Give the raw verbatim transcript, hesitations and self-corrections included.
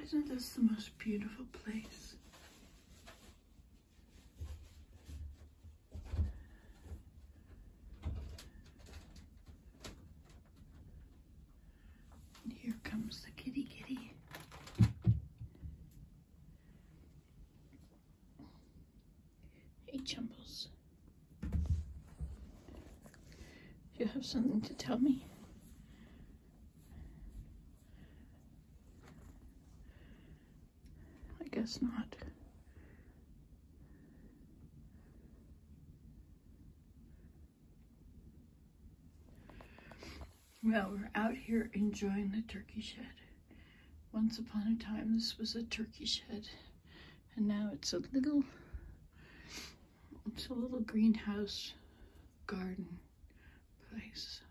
Isn't this the most beautiful place? And here comes the kitty kitty. Hey, Chumbles. You have something to tell me? I guess not. Well, we're out here enjoying the turkey shed. Once upon a time, this was a turkey shed, and now it's a little, it's a little greenhouse garden place.